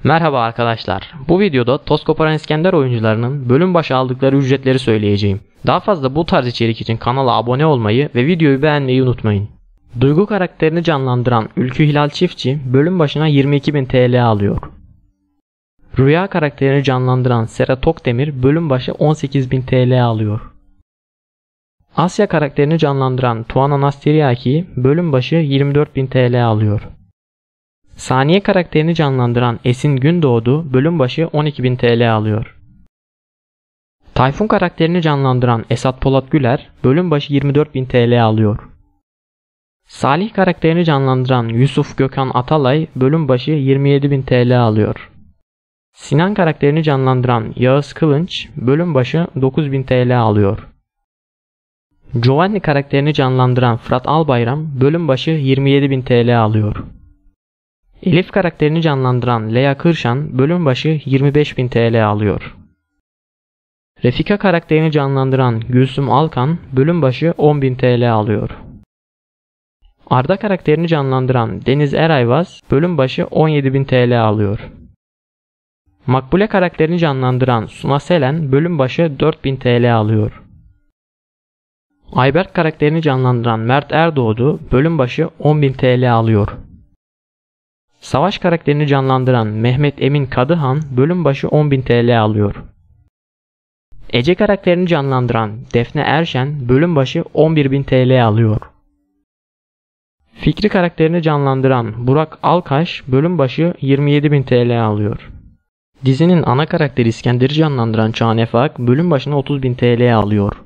Merhaba arkadaşlar. Bu videoda Toz Koparan İskender oyuncularının bölüm başı aldıkları ücretleri söyleyeceğim. Daha fazla bu tarz içerik için kanala abone olmayı ve videoyu beğenmeyi unutmayın. Duygu karakterini canlandıran Ülkü Hilal Çiftçi bölüm başına 22.000 TL alıyor. Rüya karakterini canlandıran Sera Tokdemir bölüm başı 18.000 TL alıyor. Asya karakterini canlandıran Tuana Nastiriaki bölüm başı 24.000 TL alıyor. Saniye karakterini canlandıran Esin Gündoğdu bölüm başı 12.000 TL alıyor. Tayfun karakterini canlandıran Esat Polat Güler bölüm başı 24.000 TL alıyor. Salih karakterini canlandıran Yusuf Gökhan Atalay bölüm başı 27.000 TL alıyor. Sinan karakterini canlandıran Yağız Kılınç bölüm başı 9.000 TL alıyor. Giovanni karakterini canlandıran Fırat Albayram bölüm başı 27.000 TL alıyor. Elif karakterini canlandıran Lea Kırşan bölüm başı 25.000 TL alıyor. Refika karakterini canlandıran Gülsüm Alkan bölüm başı 10.000 TL alıyor. Arda karakterini canlandıran Deniz Erayvaz bölüm başı 17.000 TL alıyor. Makbule karakterini canlandıran Suna Selen bölüm başı 4.000 TL alıyor. Ayberk karakterini canlandıran Mert Erdoğdu bölüm başı 10.000 TL alıyor. Savaş karakterini canlandıran Mehmet Emin Kadıhan bölüm başı 10.000 TL alıyor. Ece karakterini canlandıran Defne Erşen bölüm başı 11.000 TL alıyor. Fikri karakterini canlandıran Burak Alkaş bölüm başı 27.000 TL alıyor. Dizinin ana karakteri İskender'i canlandıran Çağan Efak bölüm başına 30.000 TL alıyor.